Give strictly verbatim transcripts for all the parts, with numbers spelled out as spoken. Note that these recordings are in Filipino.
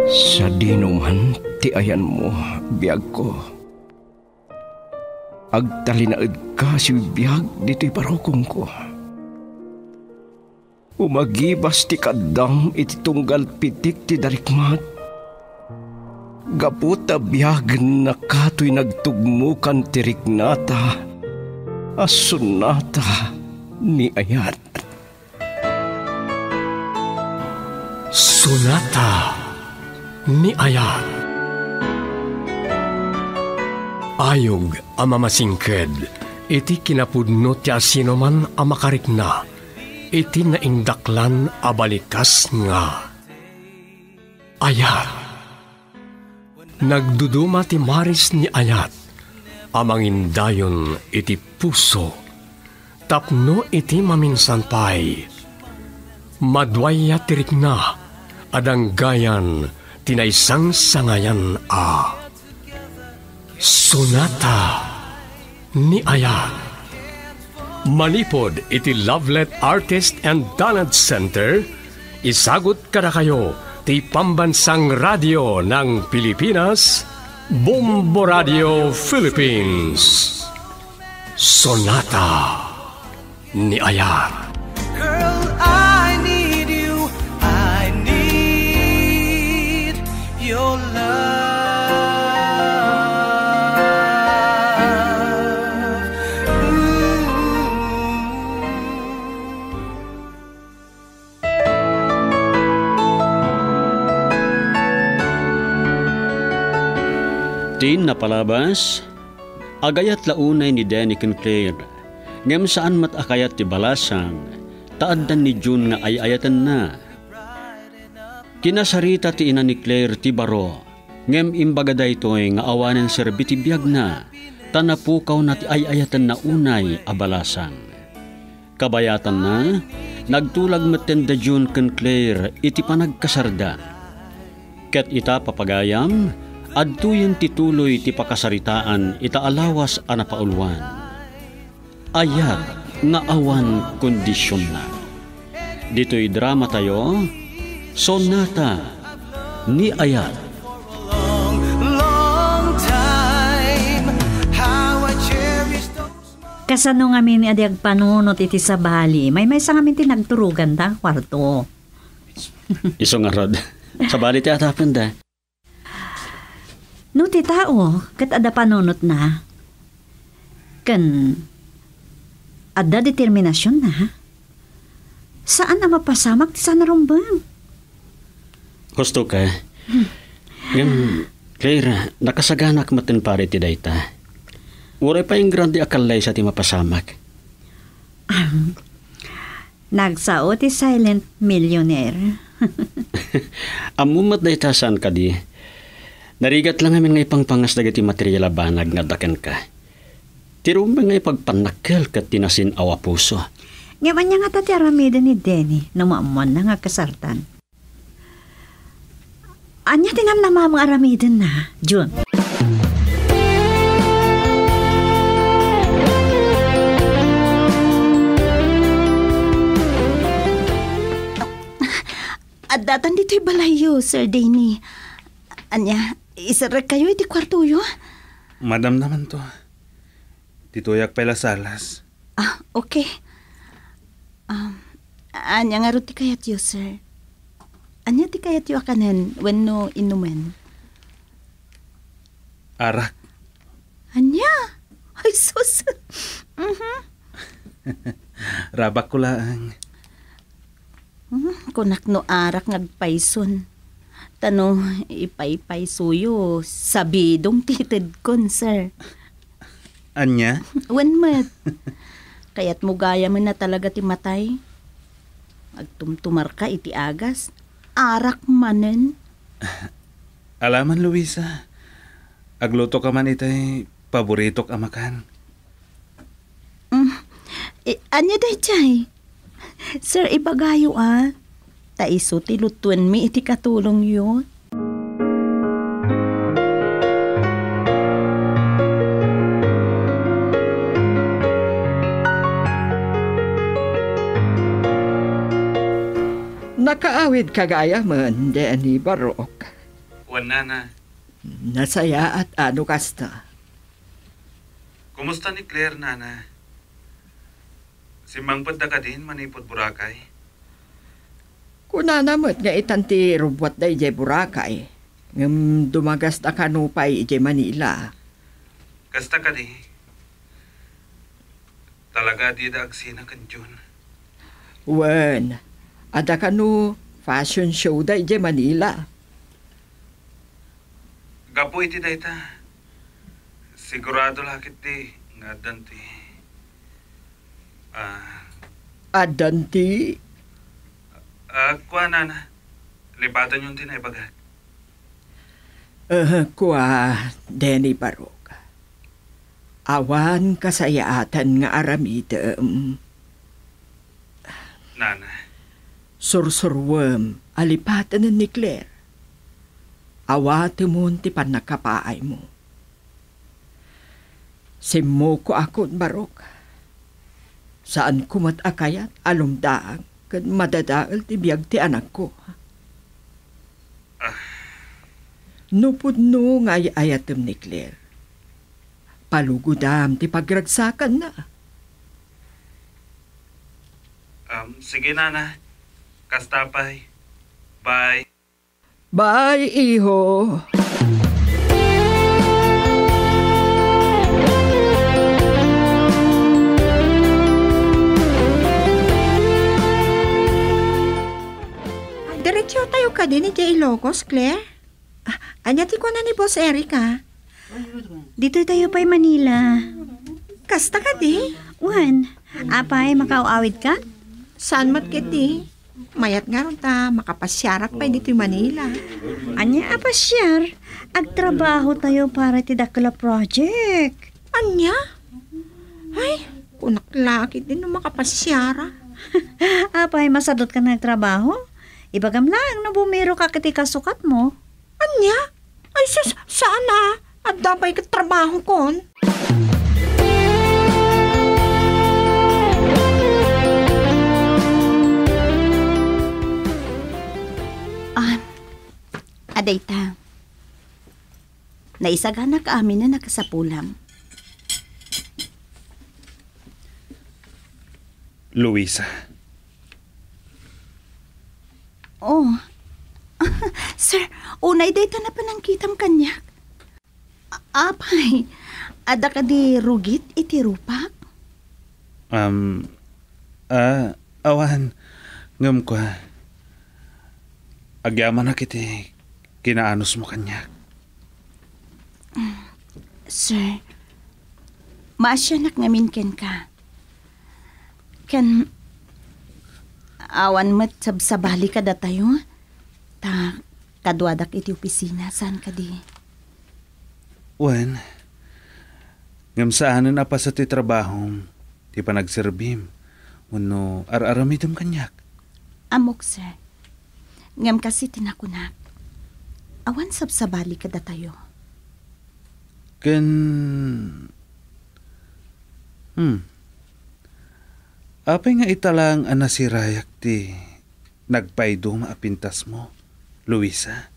Sa dinuman ti ayan mo, biyag ko. Agtalinaed ka si biyag dito'y parokong ko. Umagibas ti kadam iti tunggal pitik ti darikmat. Gaputa biyag na kato'y nagtugmukan ti riknata, asunata ni ayat. Sunata ni ayat. Ayog ang mamasingked, iti kinapudno ti asinoman ang makarikna, iti naindaklan abalikas nga. Ayat. Nagduduma ti maris ni ayat, amangindayon iti puso, tapno iti maminsan pay. Madwaya tirikna, adang gayan, tinaysang sangayan a. Sonata ni ayat. Manipod iti Lovelet Artist and Talent Center, isagot kada kayo ti Pambansang Radio ng Pilipinas, Bombo Radio Philippines. Sonata ni ayat. Girl, I need you. I need your love. Din napalabas, agayat launay ni Danny Sinclair, ngem saan matakayat ti balasang, taaddan ni June nga ay-ayatan na. Kinasarita ti ina ni Claire ti baro, ngem imbaga daytoy nga awanen serbi ti biyag na, tanapukaw na ti ay-ayatan na unay a balasang. Kabayatan na, nagtulag maten da June ken Claire iti panagkasarda. Ket ita papagayam, adtuyen tituloy ti pakasaritaan ita alawas a napaulwan. Ayat nga awan kondisyon na. Dito'y drama tayo, Sonata ni Ayat. Long, long time, how I cherish those moments. Kasano nga min adyag panunot iti sa bali, may may sa ngamin tinagturugan ta kwarto. Iso nga rod, sa bali ti atapan da. No ti tao, kat ada panunot na, kan ada determinasyon na, saan na mapasamak ti sana rumbang? Gusto ka? Ngam, Claire, nakasaganak matin pare ti dayta. Uray pa yung grande akalay sa ti mapasamak. Um, nagsao ti silent millionaire. Amumat dayta saan ka di? Narigat lang amin nga ipangpangas dagiti materiala banag nga daken ka. Tirumba nga ipagpanakkel kat tinasin awa puso. Ngayon niya nga tati aramida ni Denny na maamuan na nga kasartan. Anya tinam na mga aramidan na, June. At datan dito'y balayo, Sir Denny. Anya, isarag kayo iti kwarto yo? Madam naman to. Tituyak pala salas. Ah, okay. Um, anya nga ro ti kayat yo, sir. Anya ti kayat yo akanen when no inumen? Arak. Anya? Ay, sus. Mm-hmm. Rabak ko lang. Mm, kunak no arak ngagpayson. Tano, ipay-pay suyo, sabidong titid kon, sir. Anya? Wen mat. Kaya't mo gaya mo na talaga ti matay. Agtumtumar ka iti agas. Arak manen. Alaman, Luisa. Agluto ka man itay paborito ka makan. Mm. Eh, anya day chay? Sir, ibagayo ah. Taiso ti lutuan mi iti katulong yun. Nakaawid kagaya man, Danny Barok. Wan nana, Nasaya at ano kasta. kumusta ni Claire nana? Si Mangpad da ka din manipod Boracay? Kunanamot nga itanti rubwat da ije Boracay. Ngam dumagas da kanupay ije Manila. Kasta ka di? Talaga di da agsina kan Jun. Wen, ada kanu fashion show da ije Manila. Gapo iti da ita. Sigurado lakit di nga danti. Ah, Adanti, ah, kuha nana. Lipatan yung tinaybagat. uh, kwa Denny Barok. Awan kasayaatan nga aramidem. Nana, Sursurwem, alipatan ni Claire. Awate mo ti panakapaay mo. Simo ko akon Barok. Saan ko matakayat alumdaang kan madadaal ti biyag ti anak ko. Nupod no nga ayatem ni Claire. Palugudam ti pagragsakan na. um, sige nana. Kastapay. Bye. Bye, iho. Diretso tayo ka din ni J. Ilocos, Claire. Ah, anyati ko na ni Boss Erica. Dito tayo pa'y Manila. Kasta ka di? Wan, apay makauawid ka? Saan mat kiti? Mayat nga ron ta, makapasyarak pa dito yung Manila. Anya apasyar, agtrabaho tayo para ti dakla project. Anya? Ay, kunaklakit din nung makapasyara. Apay masadot ka nagtrabaho? Ibagam lang na bumiro ka kiti kasukat mo. Anya? Ay, sus, saan na? At dabay ka trabaho kon? Ah, adayta. Naisagana ka amin na nakasapulam. Luisa. Oh. Sir, unay dayta na panangkitam kanyak. A- Apay, ada ka di rugit iti rupak? Um, ah, awan. Ngam ko. Agyaman na kiti. Kinaanos mo kanya. Sir, maasyanak ngamin ken ka. Ken, awan met sabsabali ka da tayo. Ta, kadwadak iti opisina. Saan ka di? Wen, ngam saanan na pa sa ti trabahom, ti pa nagserbim, uno ar-aramidam kanyak. Amok, sir. Ngam kasi tinakunak. Awan sabsabali ka da tayo. Ken, hmm, apay nga italang anasirayak ti nagpaido maapintas mo, Luisa.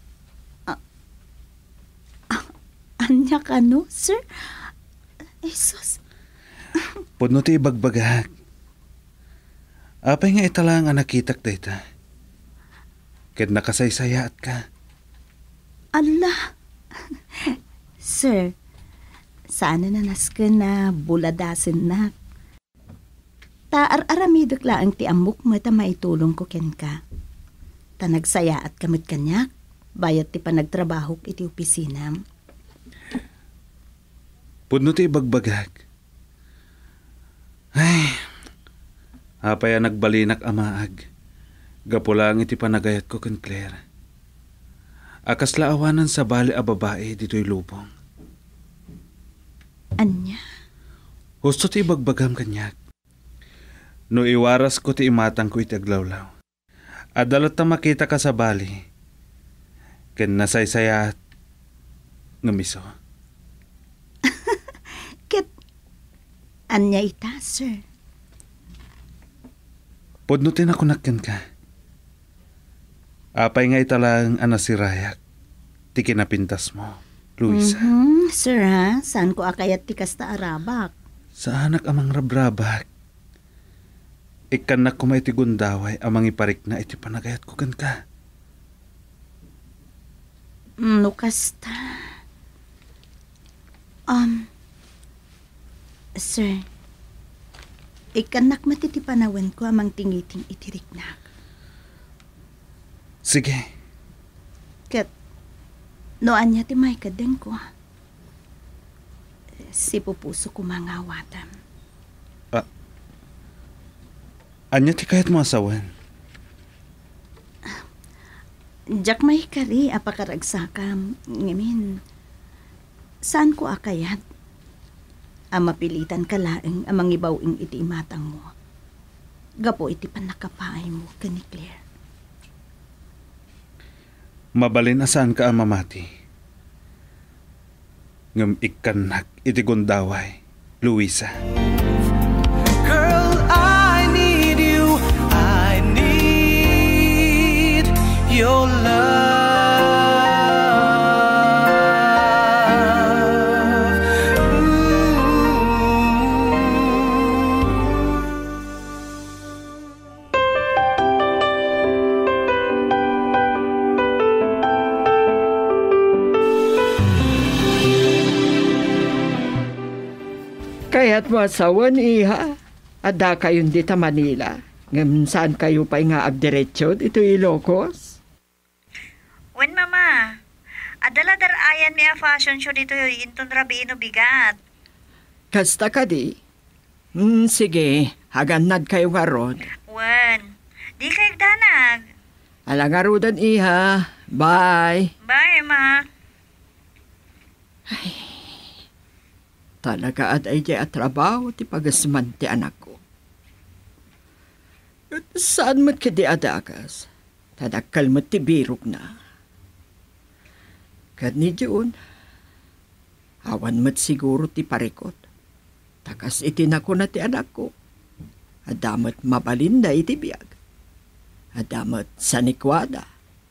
Anya ka no, sir? Jesus. Pudno ti bagbagag. Apay nga italang anakitak dayta. Ket nakasaysayaat ka. Allah. Sir, sana na nasken na buladasin na. Taar-aramidok laang ti amok mo ta maitulong ko ken ka. Ta nagsayaat kamit kanyak, bayat ti panagtrabaho iti opisina. Pudno ti bagbagag. Ay, apay ang nagbalinak amaag. Gapulang iti panagayat ko ken Claire. Akas laawanan sa bali a babae dito'y lubong. Anya? Husto ti bagbagam kanyak. No iwaras ko ti imatang ko iti aglawlaw. Adalat ta makita ka sa bali. Ken nasaysayat ngamiso. Ket, anya ita, sir? Pudno ti nakunakken ka. Apay nga italang anasirayak. ti kinapintas mo, Luisa. Mhm, sir ha, saan ko akayat ti kasta arabak? Sa anak amang rabrabak. Ikanak ko may ti gundaway amang iparik na iti panagayat ko kan ka. Mm, no kasta. Um, sir, ikanak matitipanawan ko amang tingiting itiriknak. Sige. Kat, noan niya ti may kadeng ko. Si pupuso ko mga awatam. Ah, anya ti kayat mo asawan? Jack may kari apakaragsakam. Ngamin, saan ko akayat? Ang mapilitan ka laeng amang ibawing iti imatang mo. Gapo iti panakapaay mo, kani Claire. Mabalin asaan ka ang mamati. Ngam ikanak iti gundaway, Luisa. Girl, I need you. I need your love. Kaya't masawan iha, ada kayon dita Manila. Ngam saan kayo pa nga abdiretso dito Ilocos? Wen mama, adala darayan mi a fashion show dito inton rabiino bigat. Kasta ka di? Hmm, sige, haganad kayo nga rod. Wen, di kayag danag. Alangarudan iha. Bye. Bye ma. Talaga at ay at trabaho ti pagasman ti anak ko. At saan mo't kadi adagas? Tadakal mo't ti birog na. Kad ni June, awan mo't siguro ti parikot. Takas itinako na ti anak ko. Adamot mabalin na iti biyag. Adamot sanikwada.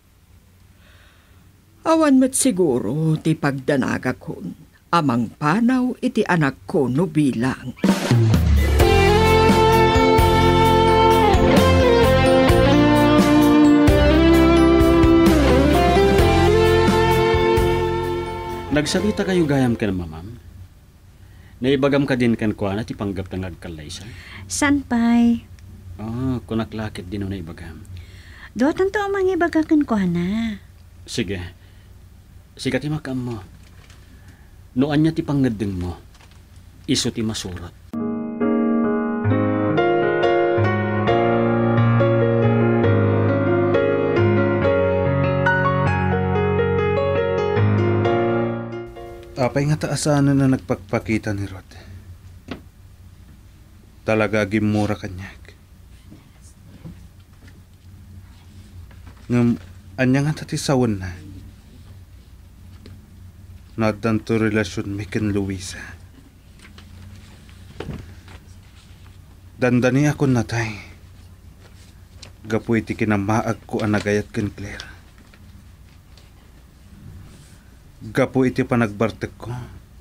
Awan mo't siguro ti pagdanaga kon. Amang panaw iti anak ko no bilang. Nagsalita kayo gayam ka na mamam? Naibagam ka din kan kuana ti panggap ng agkalaysa? San pay? Oh, kunaklakit din o naibagam. Dotan to ang mga ibagakan ko na. Sige. Sikat imakam mo. Noan niya ti pangadeng mo, iso ti masurat. Apay nga taasanan na nagpagpakita ni Rod. Talaga gimura kanyak. Ngam, anya nga tatisawan na. Nadan to relasyon mi ken Luisa. Dandani ako natay. Gapu iti kinamaag ko ang nagayat ken Claire. Gapu iti panagbartek ko.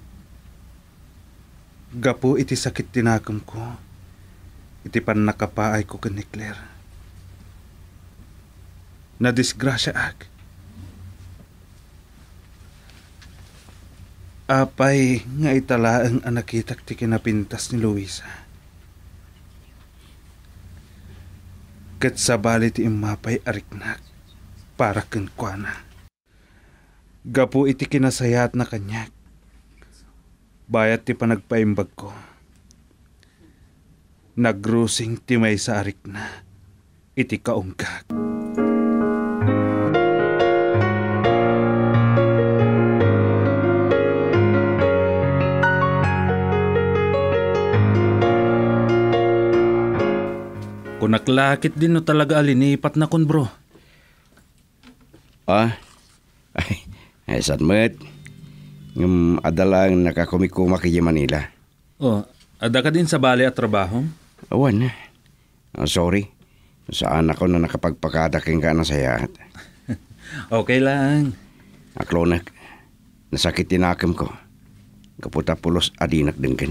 Gapu iti sakit tinakam ko. Iti pan nakapaay ko ken ni Claire. Nadisgrasya ak. Apay nga italaang anakitak ti kinapintas ni Luisa. Kat sabali ti imapay ariknak para ken kuana. Gapu iti kinasayat na kanyak. Bayat ti panagpaimbag ko. Nagrusing ti may sa arikna iti kaungkag. Kunaklakit din no talaga alinipat na kun bro. Ah, ay, ay sadmet. Ngam adalang nakakumikuma kay Manila. Oh, ada ka din sa bali at trabaho? Awan na. Oh, sorry. Saan ako na nakapagpakadaking ka na sayat. Okay lang. Aklonak, nasakit tinakam ko. Kaputa pulos adinak dengken.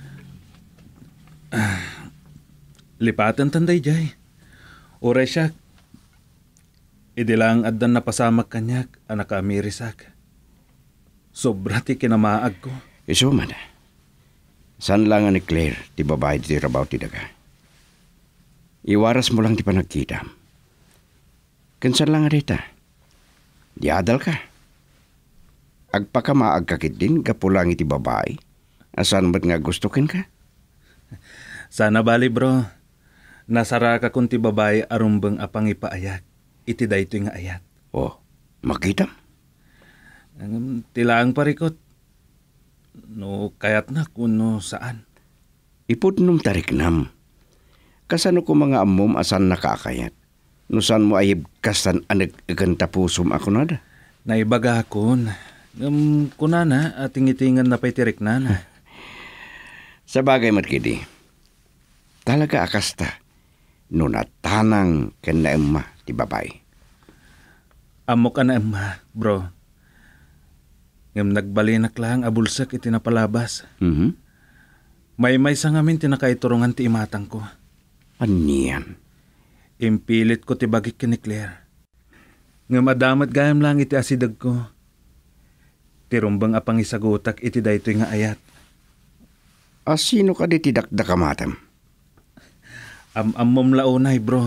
Lipatan tanday jay. Uray siya. Idilang addan napasamak kanyak anak amirisak. Sobra ti kinamaag ko. Iso man. San lang ni Claire ti babae ti rabaw ti daga. Iwaras mo lang ti panagkita. Kansan lang arita. Diadal ka. Agpakamaag kakit din kapulang iti babae. Asan ba't nga gustukin ka? Sana bali bro. Nasara ka kung ti babae arumbang apang ipaayak. Iti dayto nga ayat. Oh, makita? Um, tilaang parikot. No, kayat na kuno saan. Ipod nung tarik nam. Kasano ko mga amom asan nakakayat. No saan mo ayib kasan anag aganta pusom ako na da. Naibaga akon. Um, kunana ating itingan na pa'y tirik na na. Sa bagay matkidi. Talaga akasta. No natanang ken na emma ti babay. Amo ka na emma, bro. Ngam nagbalinak lang abulsak iti napalabas. Mm-hmm. May-may sa ngamin tinakaiturungan ti imatang ko. Aniyan? Impilit ko ti bagik ni Claire. Ngam adamat gayam lang iti asidag ko. Tirumbang apang isagutak iti daytoy nga ayat. Asino ka di tidakdak amatam? Am-amom launay, bro.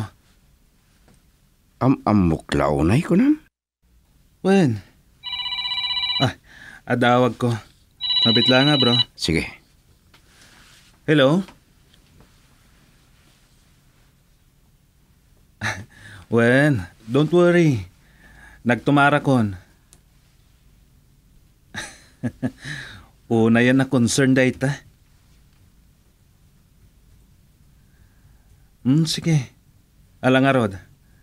Am-amok launay ko nam? Wen? Ah, adawag ko. Mabit lang nga, bro. Sige. Hello? Wen, don't worry. Nagtumara kon. Una yan na concern dayta. Hmm, sige. Alang arod.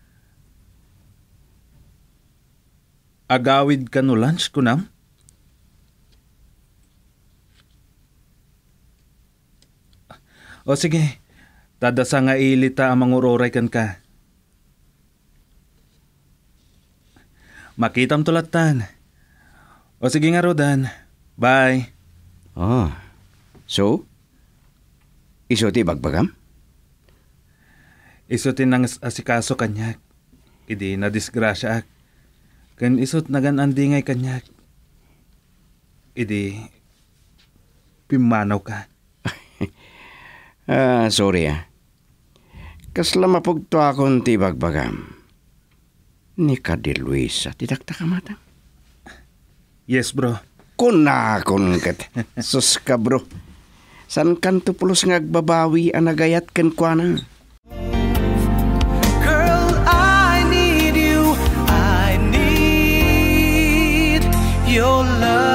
Agawid ka no lunch ko nam? O sige. Tadasa nga ilita ang manguroray kan ka. Makitam tulatan. O sige nga rodan. Bye. Oh. So? Iso ti bagbagam? Isot nang asikaso kanyak. Idi na disgrasya ak. Kan isot nagan andingay kanyak. Idi pimanaw ka. Ah, sorry ah. Kasla mapugto akong ti bagbagam. Ni ka di Luisa, tidakta ka mata? Yes, bro. Kunakon kat. Sus ka, bro. San kanto pulos ngagbabawi ang nagayat ken kwa na? Girl, I need you. I need your love.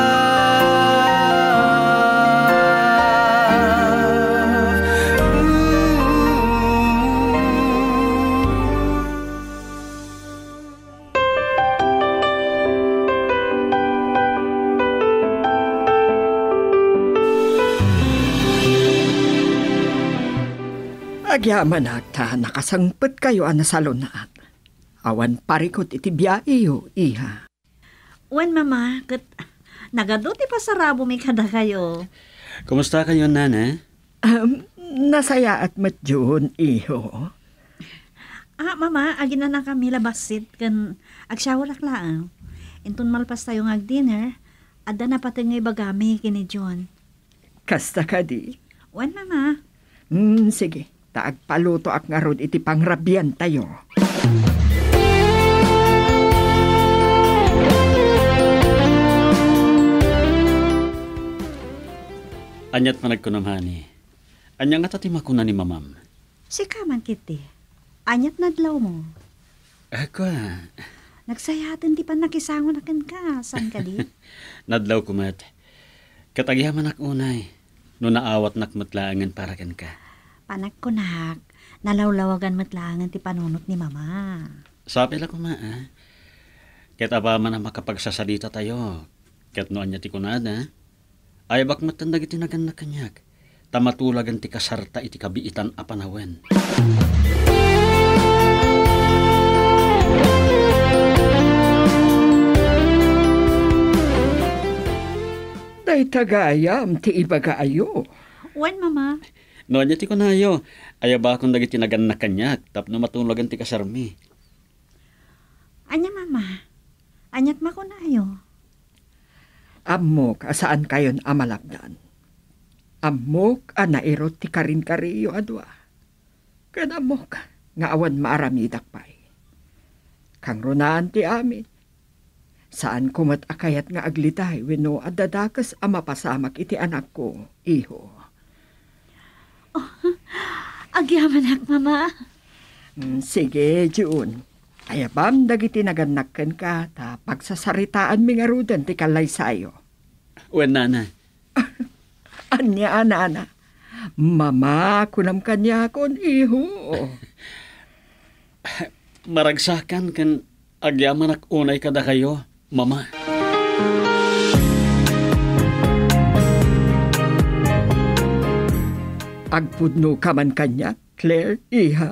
Agyaman akta, nakasangpet kayo ana salunat. Awan parikot iti biyayo, iha. Wen mama, kat nagaduti pa sa rabo may kada kayo. Kumusta kayo, nana? Um, nasaya at matjun, iho. Ah, mama, agin na na kami labasit kan agsyawarak lang. Intun malpas tayo ng dinner, ada na pati ngay bagami kini John. Kasta ka di? Wen mama. Hmm, sige. Taag paluto ak nga rod iti pangrabyan tayo. Anyat manag ko namani. Anya nga tatima ko na ni mamam. Si kaman kiti. Anyat nadlaw mo. Ako Nagsayatin di pa nakisangon akin ka. San ka di? Nadlaw ko mat. Katagyaman ak unay. No naawat nakmatlaangan para kan ka. Panak ko nak. Nalawlawagan matlaangan ti panunot ni mama. Sabi lang ko ma ah. Ket aba man ang makapagsasalita tayo. Ket no anya ti kunada. Ay bak matandag iti nagan na kanyak. Tamatulagan ti kasarta iti kabiitan a panawen. Ay tagayam, ti ibagaayo. Wan, mama. No, anya ti ko na ayo. Aya ba akong dagiti nagan na kanyak, tapno matulagan ti kasarmi. Anya, mama. Anyat ma ko na ayo. Amok, asaan kayon amalapdan. Amok, anairot ti karin-kariyo adwa. Kanamok, nga awan maaramidak pa'y. Kang runaan ti amin. Saan kumat akayat nga aglitay wenno adadakas ama pasamak iti anak ko, iho. Oh, agyamanak, mama. Mm, sige, June. Ayabam dagiti naganakken ka ta pagsasaritaan mi nga rudan ti kalay sayo. Wen nana. Anya anana. Mama, kunam kanya kon iho. Maragsakan kan agyaman ak unay kada kayo, mama. Agpudno ka man kanya, Claire, iha.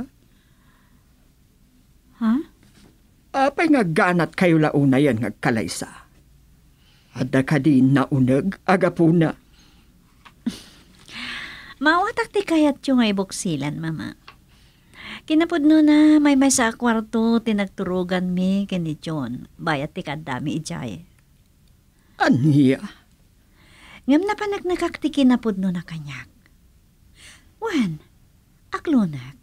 Ha? Apay nga ganat kayo launa yan nga kalaysa. Ada ka din naunag, agapuna. Mawatak ti kayat yung nga ibuksilan, mama. Kinapudno na may may sa kwarto tinagturugan mi kini John. Bayat ti kadami ijay. Aniya? Ngam na panak nakakti kinapudno na kanyak. Wan, aklunak.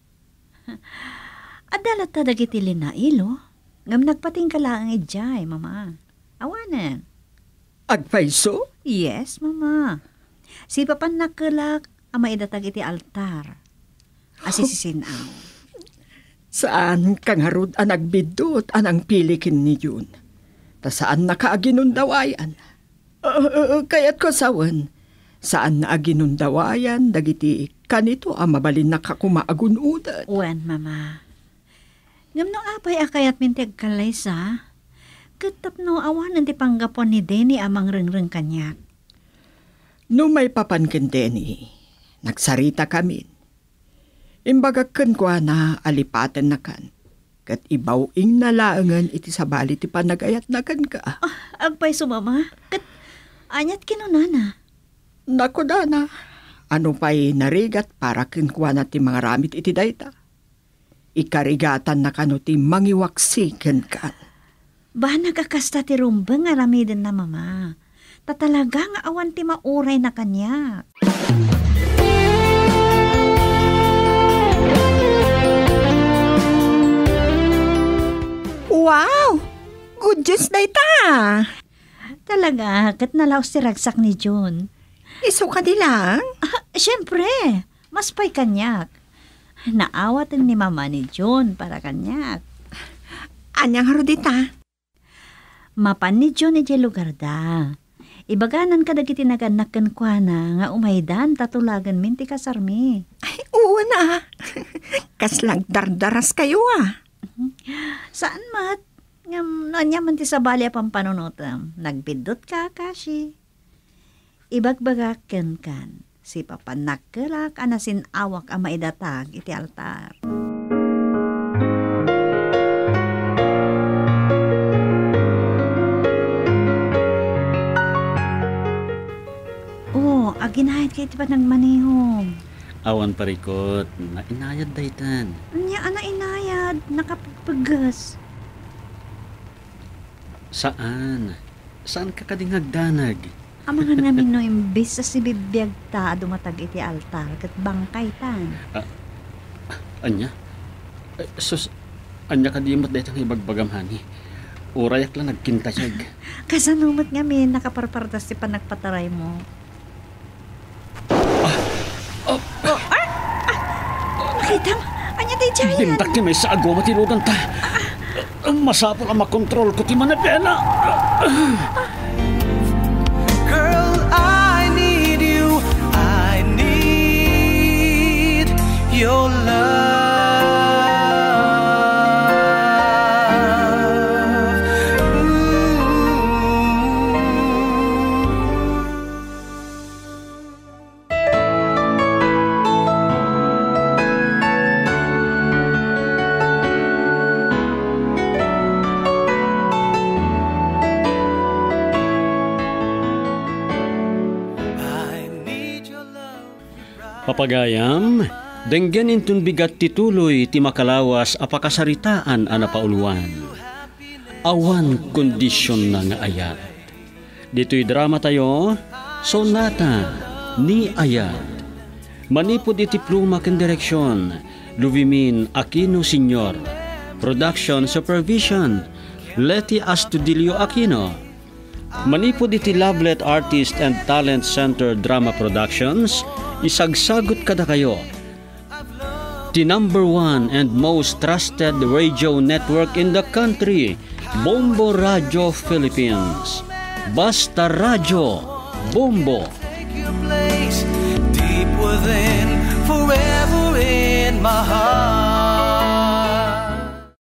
Adalat ta dagiti linailo. Ngam nagpating ka lang ijay, mama. Awanan. Agpaiso? Yes, mama. Si papan nakalak ama idatag iti altar. Asisisinaw. Saan kang harod ang nagbidot anang pilikin ni Jun? Ta saan nakaaginundawayan? Uh, uh, kaya't ko sawan. Saan na aginundawayan dagiti kanito ang mabalin na kakumaagunudan? Wan, mama. Ngam no apay akayat mintig kalaysa. Katap no awanan ti panggapon ni Denny amang rengreng kanyak. No may papankin Denny, nagsarita kami. Imbagakan ko na alipatan na kan. Kat ibawing nalaangan iti sabali ti panagayat na kan ka. Ah, agpay sumama. Kat anyat kinunana. Naku dana, ano pa'y narigat para kinkwa na ti mga ramit iti dayta. Ikarigatan na kano ti mangiwaksikan kan. Ba nagakasta ti rumbeng nga ramiden na mama. Tatalaga nga awan ti mauray na kanya. Wow! Good news na ita! Talaga, kat nalaw si ragsak ni June. Iso ka di lang? Ah, syempre, mas pa'y kanyak. Naawatan ni mama ni June para kanyak. Anyang harudita? Mapan ni June iti lugar da. Ibaganan ka dagiti naganakan kwa na nga umaydan tatulagan minti kasarmi. Ay, oo na. Kaslang dardaras kayo ah. Saan mat? Ngam, nanyaman ti sa bali apang panunutam. Nagbidot ka, Kashi. Ibagbagaken kan. Si papanak kelak anasin awak ama idatag iti altar. Oh, aginahit kayo iti pa nagmanihom. Awan parikot, na inayad daytan. Anya ana inayad, nakapagpagas. Saan? Saan ka kading hagdanag? Amangan ngamin no imbis sa si bibiyag ta dumatag iti altar kat bangkay tan. Ah, anya? Eh, sus, anya ka di mo't daytang ibagbagam hani. Urayak lang nagkintayag. Kasanumat ngamin nakaparpartas ti panagpataray mo. Nakita mo? Anya tayo dyan? Dindak ki may sa agwa matinudan ta. Ang masapol ang makontrol ko ti manapena. Girl, I need you. I need your love. Papagayam, denggen intun bigat tituloy ti makalawas apakasaritaan ana pauluan. Awan kondisyon na nga ayat. Dito'y drama tayo, Sonata ni Ayat. Manipod iti pluma ken direksyon, Luvimin Aquino Senior. Production Supervision, Leti Astudillo Aquino. Manipod iti Lovelet Artist and Talent Center Drama Productions, isagsagot kada kayo. The number one and most trusted radio network in the country, Bombo Radio Philippines. Basta Radio, Bombo. Take your place deep within, forever in my heart.